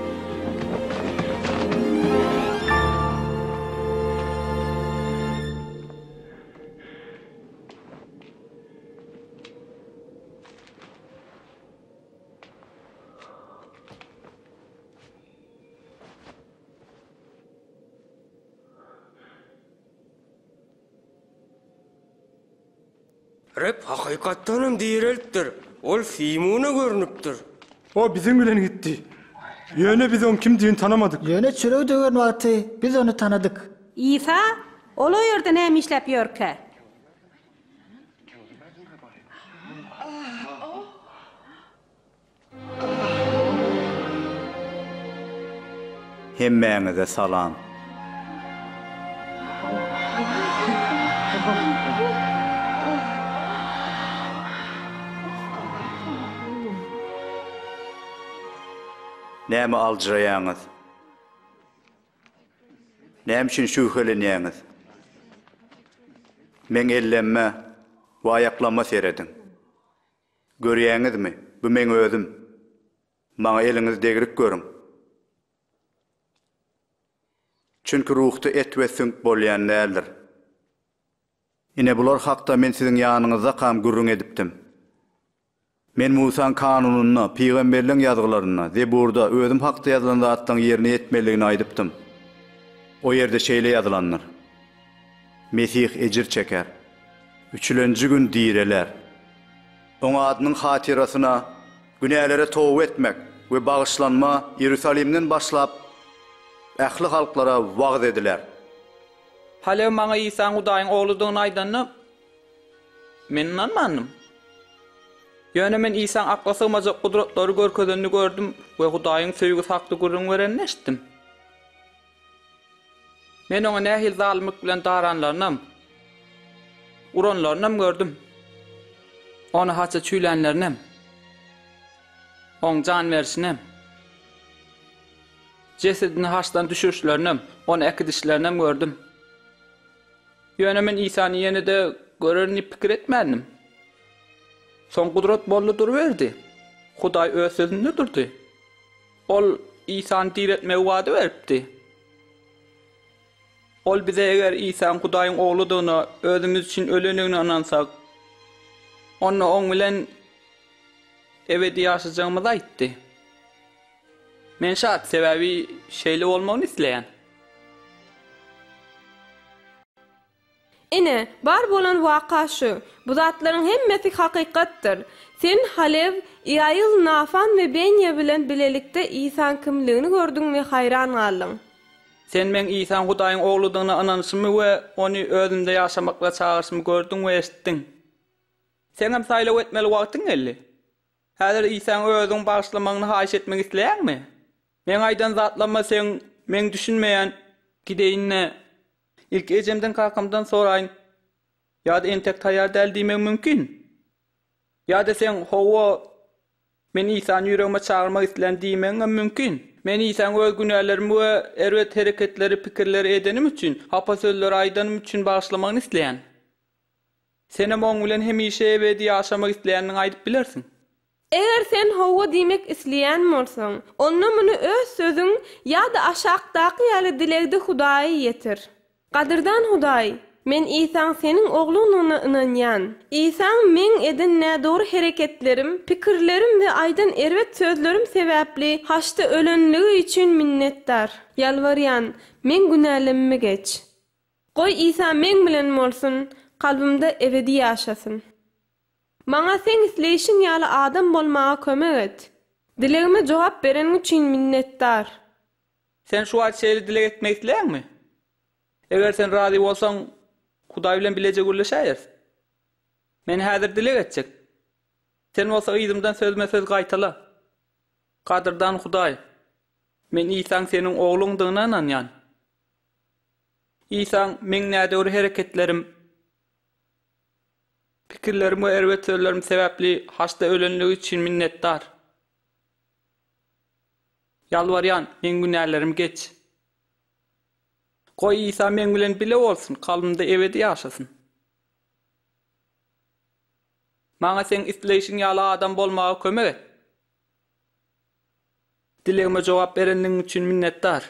Rep hakikattanım diýereldir. Ol Simona görnüpdir. O bizim bilen gitti. Yöne biz on kim diýeni tanamadyk. Yöne çürüw degen wagty biz onu tanadyk. İsa, ol o ýerde näme işläp ýörke? Hemmeňize salam. Näme aljaýaňyz? Näme üçin şüýhelenýäňiz? Men ellenme, wayaklama seredin. Görýäňizmi? Bu men özüm. Maňa eliňiz degrik görüň. Çünki ruhda et we süňk bolýan näler. Ine bular hakda men siziň ýanyňyzda kam gürrüň edipdim. Men Musa'n kanununy, peýgamberliň ýazgylaryny, Zeburda özüm hakda ýazylan zatlaryň ýerine ýetmeligini aýdypdym. O ýerde şeýle ýazylanlar. Mesih ejir çeker. 3-nji gün diýreler. Oňa adynyň hatirasyna günälere towba etmek we bagyşlanma Ýerusalimden başlap ähli halklara wagt ediler. Hale maňa Isaň Hudaýyň ogludygyny aýdanyp men inanmandym. Ýöne men Isaň akla sığmajak gudratlary görkezini gördüm we Hudaýyň söýgüsi hakda gurrun berenini eşitdim. Men oňa nähil zalymlyk bilen daranlarynam, uranlarynam gördüm. Ona haça çüýlenlerinem, oň jan berişinem, cesedini haçdan düşürüşlerinem, onu ekidişlerinem gördüm. Ýöne men Isany ýene-de görerini pikir etmädim. Son gudrat bolly durberdi. Hudaý öz sözünde durdy. Ol Isany diretmegi wada beripdi. Ol bize eger Isaň Hudaýyň ogludygyna özümiz üçin ölenigine anansak, onu oň bilen ebedi ýaşajagymyzy aýtdy. Men şat sebebi şeýle bolmagyny isleýän. Ine, bar bolan waka şu, bu zatlaryň hemmesi hakykatdyr. Sen Halev, Ýaýyl, Nafan we Benýe bilen bilelikde Isaň kimligini gördüň we hayran galyň. Sen men Isaň Hudaýyň ogludygyna ananyşymy we ony özümde ýaşamakla çağırşymy gördüň we eşitdiň. Sen hem saýlap etmeli wagtyň geldi. Häzir Isaň özüň bagyşlamagyny haýyş etmek isleýärmi? Men aýdan zatlama sen men düşünmeýän gideýinne ilk ejemden kalkamdan soraýyn. Ýa-da entek taýýar däl diýmek mümkin. Ýa-da sen howa men Isaň ýüregime çağırmak isleýän diýmek mümkin. Men Isaň öz günälerimi we erwet hereketleri, pikirleri edenim üçin, hapa sözleri aýdanym üçin bagyşlamagyny isleýän. Senem oň bilen hemişe ebedi ýaşamak isleýänini aýdyp bilersiň. Eger sen howa diýmek isleýän bolsaň, onda muny öz sözüň ýa-da aşakdaky ýaly dilegde Hudaýy ýetir. Gadyrdan Hudaý, men Isaň seniň ogluňyna inanýan. Isaň men eden nädogry hereketlerim, pikirlerim we aýdan erwet sözlerim sebäpli haçda ölenligi üçin minnetdar. Ýalvarýan, men günälemimi geç. Goý Isa men bilen bolsun, kalbimde ebedi ýaşasyn. Maňa sen isleýişiň ýaly adam bolmaga kömek et. Dilegime jogap beren üçin minnetdar. Sen şu wagt şeýle dileg etmek isleýärmi? Eger sen razy bolsaň, Hudaý bilen bilejek urlaşaýar. Men häzir dileg etjek. Sen bolsa ýzymdan sözme söz gaýtala. Gadyrdan Hudaý, men Isaň seniň ogluňdygyna inanýan. Isaň men nädöri hereketlerim, pikirlerim we erwet sözlerim sebäpli haçda ölenligi üçin minnetdar. Yalvaryan, men günälerim geç. Goý İsa men bilen bile bolsun, kalbymda ebedi ýaşasyn. Maňa sen isleýişiň ýaly adam bolmagy kömek et. Dilegime jogap berendiň üçin minnetdar.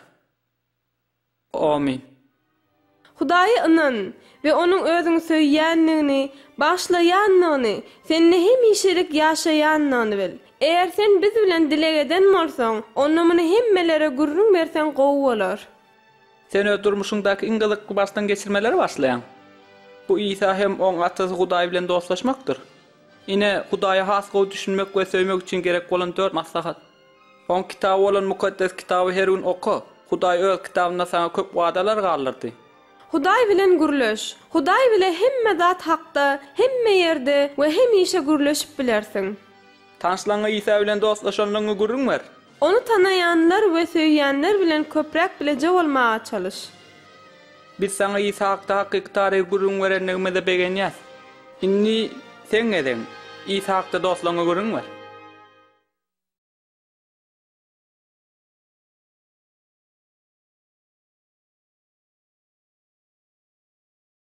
Amin. Hudaýy inan we onuň özüň söýýänligini, başlaýanlygyny, seni hemişelik ýaşaýanlygyny bil. Eger sen biz bilen dilegeden bolsaň, onumyny hemmelere gurrun bersen gowy bolar. Sen öz durmuşundaky iňgizlikli başdan geçirmeleri başlayan. Bu İsa hem oň atasy Hudaý bilen dostlaşmakdyr. Ine Hudaýa has gowy düşünmek we söýmek üçin gerek bolan 4 maslahat. On kitabı olan mukaddes kitabı her gün oku. Hudaý öz kitabynda sana köp wadalar galdyrdy. Hudaý bilen gurleş. Hudaý bile hemme zat hakda, hemme ýerde we hemişe gurleşip bilersiň. Tanışlaňa İsa bilen dostlaşanlygyny gurrunmer. Onu tanayanlar we söýýänler bilen köprek bilece bolmaga çalış. Biz sana İsa hakda hakyky taryhy gurrun berenligimizi begenýäs. Inni sen eden İsa hakda dostlaňa gurrunmer.